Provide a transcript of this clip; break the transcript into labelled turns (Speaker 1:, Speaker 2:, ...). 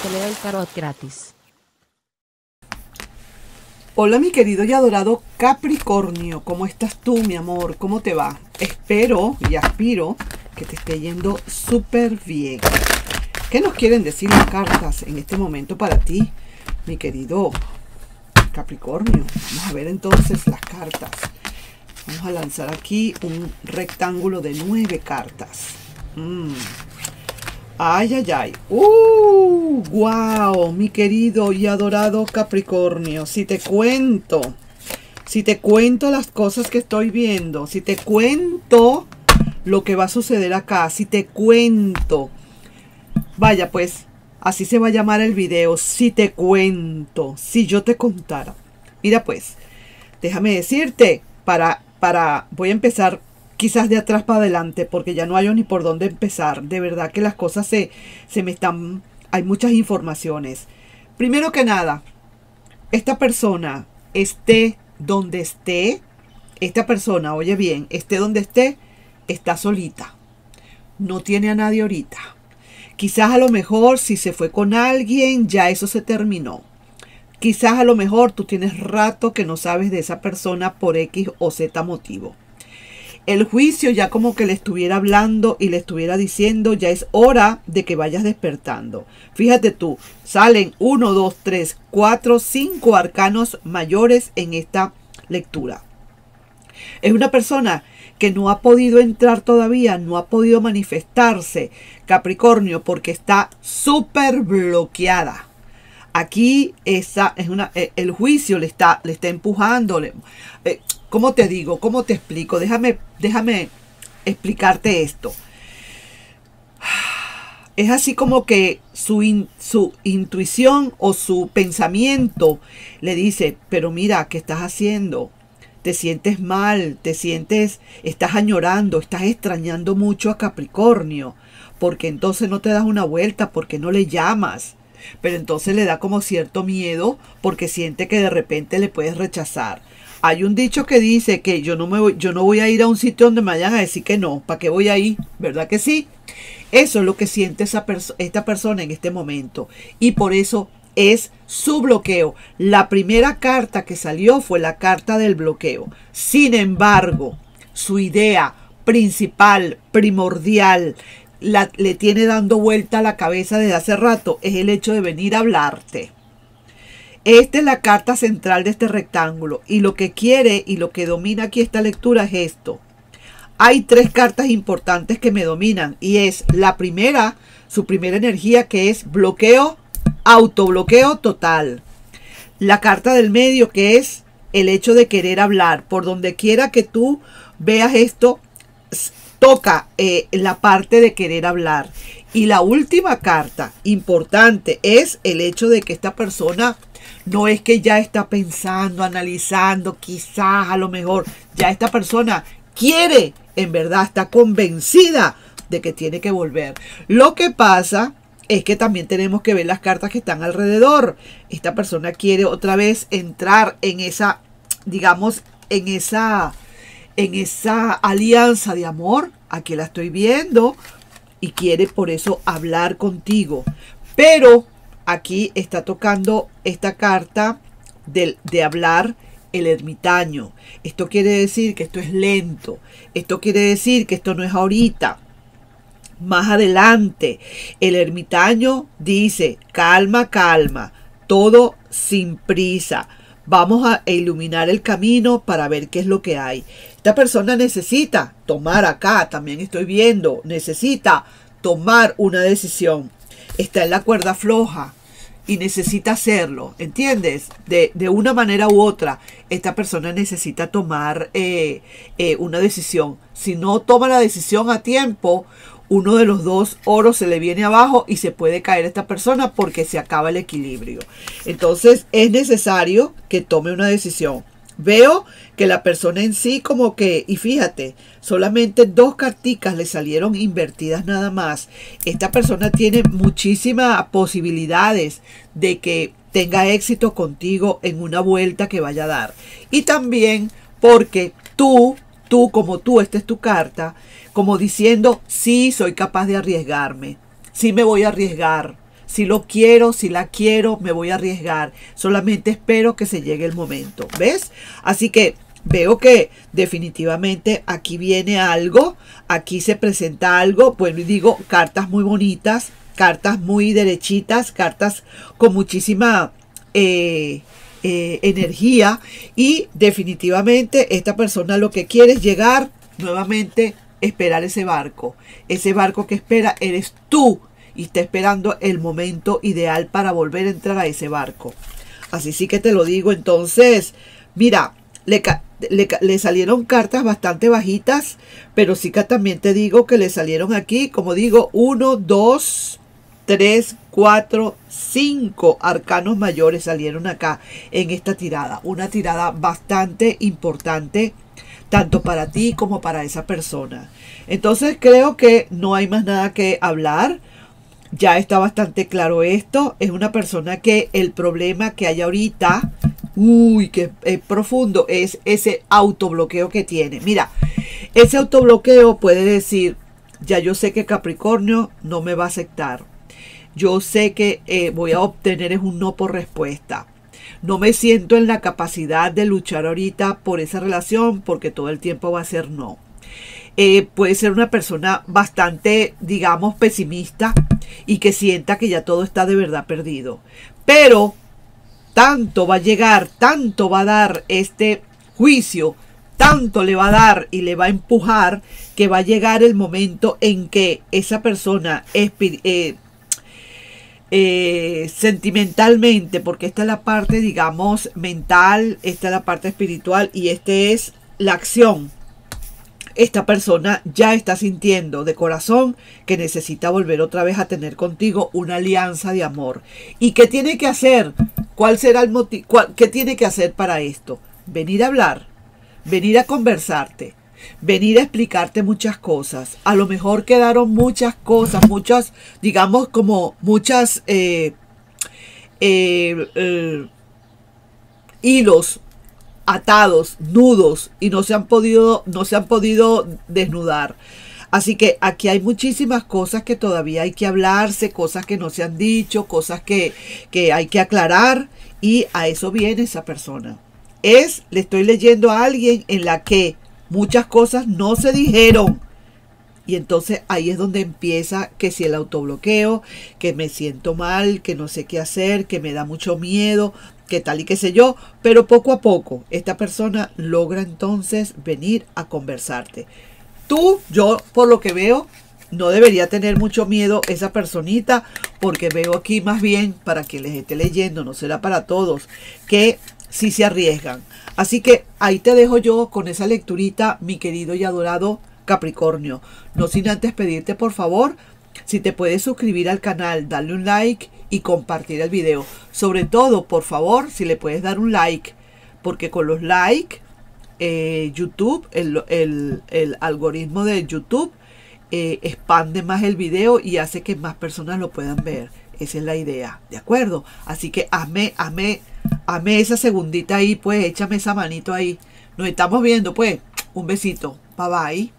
Speaker 1: te leo el tarot gratis.
Speaker 2: Hola mi querido y adorado Capricornio, ¿cómo estás tú, mi amor? ¿Cómo te va? Espero y aspiro que te esté yendo súper bien. ¿Qué nos quieren decir las cartas en este momento para ti, mi querido Capricornio? Vamos a ver entonces las cartas. Vamos a lanzar aquí un rectángulo de 9 cartas. Ay, ay, ay. Wow, mi querido y adorado Capricornio. Si te cuento las cosas que estoy viendo, si te cuento lo que va a suceder acá, si te cuento, vaya pues, así se va a llamar el video, si te cuento, si yo te contara. Mira pues, déjame decirte, voy a empezar quizás de atrás para adelante, porque ya no hay ni por dónde empezar. De verdad que las cosas se me están... Hay muchas informaciones. Primero que nada, esta persona, esté donde esté, esta persona, oye bien, esté donde esté, está solita. No tiene a nadie ahorita. Quizás a lo mejor si se fue con alguien, ya eso se terminó. Quizás a lo mejor tú tienes rato que no sabes de esa persona por X o Z motivo. El juicio ya como que le estuviera hablando y le estuviera diciendo, ya es hora de que vayas despertando. Fíjate tú, salen 1, 2, 3, 4, 5 arcanos mayores en esta lectura. Es una persona que no ha podido entrar todavía, no ha podido manifestarse, Capricornio, porque está súper bloqueada. Aquí el juicio le está empujando. ¿Cómo te digo? ¿Cómo te explico? Déjame explicarte esto. Es así como que su intuición o su pensamiento le dice, pero mira, ¿qué estás haciendo? Te sientes mal, estás añorando, estás extrañando mucho a Capricornio. Porque entonces no te das una vuelta, porque no le llamas. Pero entonces le da como cierto miedo porque siente que de repente le puedes rechazar. Hay un dicho que dice que yo no voy a ir a un sitio donde me vayan a decir que no. ¿Para qué voy ahí? ¿Verdad que sí? Eso es lo que siente esta persona en este momento. Y por eso es su bloqueo. La primera carta que salió fue la carta del bloqueo. Sin embargo, su idea principal, primordial, le tiene dando vuelta a la cabeza desde hace rato, es el hecho de venir a hablarte. Esta es la carta central de este rectángulo y lo que quiere y lo que domina aquí esta lectura es esto. Hay 3 cartas importantes que me dominan y es la primera, su primera energía, que es bloqueo, autobloqueo total. La carta del medio, que es el hecho de querer hablar. Por donde quiera que tú veas esto, toca la parte de querer hablar. Y la última carta importante es el hecho de que esta persona no es que ya está pensando, analizando, quizás a lo mejor ya esta persona quiere, en verdad está convencida de que tiene que volver. Lo que pasa es que también tenemos que ver las cartas que están alrededor. Esta persona quiere otra vez entrar en esa, digamos, en esa alianza de amor. Aquí la estoy viendo y quiere por eso hablar contigo. Pero aquí está tocando esta carta de hablar el ermitaño. Esto quiere decir que esto es lento. Esto quiere decir que esto no es ahorita. Más adelante, el ermitaño dice, calma, calma, todo sin prisa. Vamos a iluminar el camino para ver qué es lo que hay. Esta persona necesita tomar acá, también estoy viendo, necesita tomar una decisión. Está en la cuerda floja y necesita hacerlo, ¿entiendes? De una manera u otra, esta persona necesita tomar una decisión. Si no toma la decisión a tiempo, uno de los dos oros se le viene abajo y se puede caer esta persona porque se acaba el equilibrio. Entonces es necesario que tome una decisión. Veo que la persona en sí como que, y fíjate, solamente 2 carticas le salieron invertidas nada más. Esta persona tiene muchísimas posibilidades de que tenga éxito contigo en una vuelta que vaya a dar. Y también porque tú, esta es tu carta, como diciendo, sí, soy capaz de arriesgarme, sí me voy a arriesgar, si lo quiero, si la quiero, me voy a arriesgar. Solamente espero que se llegue el momento. ¿Ves? Así que veo que definitivamente aquí viene algo, aquí se presenta algo. Bueno, y digo, cartas muy bonitas, cartas muy derechitas, cartas con muchísima energía, y definitivamente esta persona lo que quiere es llegar nuevamente, esperar ese barco que espera eres tú, y está esperando el momento ideal para volver a entrar a ese barco. Así sí que te lo digo. Entonces mira, le salieron cartas bastante bajitas, pero sí que también te digo que le salieron aquí, como digo, 1, 2, 3, 4, 5 arcanos mayores salieron acá en esta tirada. Una tirada bastante importante, tanto para ti como para esa persona. Entonces creo que no hay más nada que hablar. Ya está bastante claro esto. Es una persona que el problema que hay ahorita, que es profundo, es ese autobloqueo que tiene. Mira, ese autobloqueo puede decir, ya yo sé que Capricornio no me va a aceptar. Yo sé que voy a obtener es un no por respuesta. No me siento en la capacidad de luchar ahorita por esa relación porque todo el tiempo va a ser no. Puede ser una persona bastante, digamos, pesimista y que sienta que ya todo está de verdad perdido. Pero tanto va a llegar, tanto va a dar este juicio, tanto le va a dar y le va a empujar, que va a llegar el momento en que esa persona sentimentalmente, porque esta es la parte, digamos, mental, esta es la parte espiritual y esta es la acción. Esta persona ya está sintiendo de corazón que necesita volver otra vez a tener contigo una alianza de amor. ¿Y qué tiene que hacer? ¿Cuál será el motivo? ¿Qué tiene que hacer para esto? Venir a hablar, venir a conversarte, venir a explicarte muchas cosas. A lo mejor quedaron muchas cosas, muchas, digamos, como muchas hilos atados, nudos, y no se han podido desnudar. Así que aquí hay muchísimas cosas que todavía hay que hablarse, cosas que no se han dicho, cosas que hay que aclarar, y a eso viene esa persona. Le estoy leyendo a alguien en la que muchas cosas no se dijeron. Y entonces ahí es donde empieza que si el autobloqueo, que me siento mal, que no sé qué hacer, que me da mucho miedo, que tal y qué sé yo. Pero poco a poco esta persona logra entonces venir a conversarte. Yo por lo que veo, no debería tener mucho miedo esa personita, porque veo aquí más bien, para que les esté leyendo, no será para todos, que sí se arriesgan. Así que ahí te dejo yo con esa lecturita, mi querido y adorado Capricornio. No sin antes pedirte, por favor, si te puedes suscribir al canal, darle un like y compartir el video. Sobre todo, por favor, si le puedes dar un like, porque con los likes YouTube, el algoritmo de YouTube expande más el video y hace que más personas lo puedan ver. Esa es la idea, ¿de acuerdo? Así que hazme esa segundita ahí, pues échame esa manito ahí. Nos estamos viendo, pues. Un besito. Bye bye.